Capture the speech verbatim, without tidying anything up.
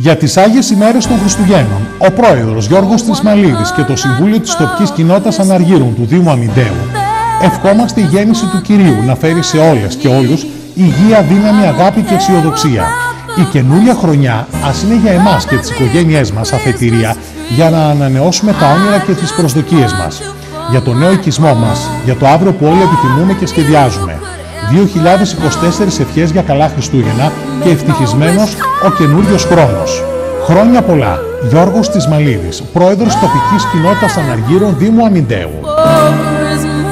Για τις Άγιες ημέρες των Χριστουγέννων, ο πρόεδρος Γιώργος Τρισμαλίδης και το Συμβούλιο της Τοπικής Κοινότητας Αναργύρων του Δήμου Αμυντέου ευχόμαστε η γέννηση του Κυρίου να φέρει σε όλες και όλους υγεία, δύναμη, αγάπη και αισιοδοξία. Η καινούρια χρονιά ας είναι για εμάς και τις οικογένειές μας αφετηρία για να ανανεώσουμε τα όνειρα και τις προσδοκίες μας. Για το νέο οικισμό μας, για το αύριο που όλοι επιθυμούμε και σχεδιάζουμε. δύο χιλιάδες είκοσι τέσσερα ευχές για καλά Χριστούγεννα και ευτυχισμένος ο καινούριος χρόνος. Χρόνια πολλά. Γιώργος Τρισμαλίδης, πρόεδρος τοπικής κοινότητας Αναργύρων Δήμου Αμυντέου.